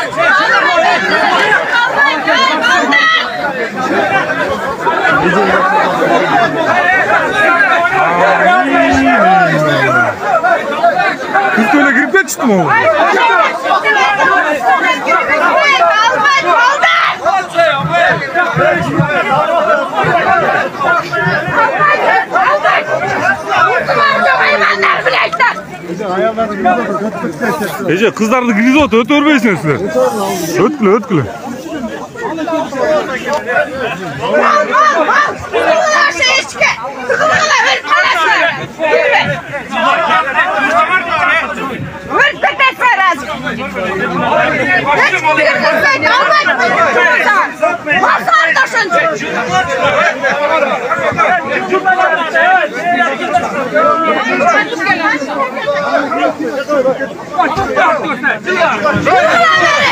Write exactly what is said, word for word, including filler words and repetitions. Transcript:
Kız öyle girip de çıktı mı oğlum? Ece kızlar da giriz otu, öt örmeysiniz size. Ötküle, ötküle. Hadi